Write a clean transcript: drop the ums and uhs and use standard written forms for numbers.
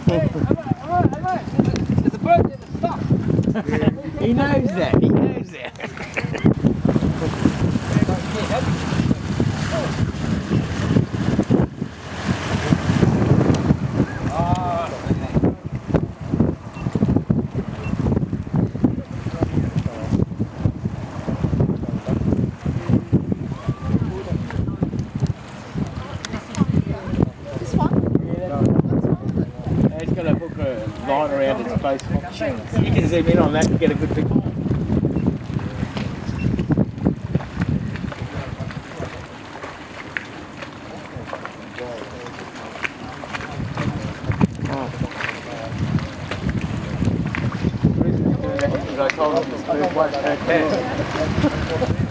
There's a bird in the stuff. He knows that. He knows that. He's got to hook a line around its face. You can zoom in on that and get a good picture. I told him this bird won't hurt cats.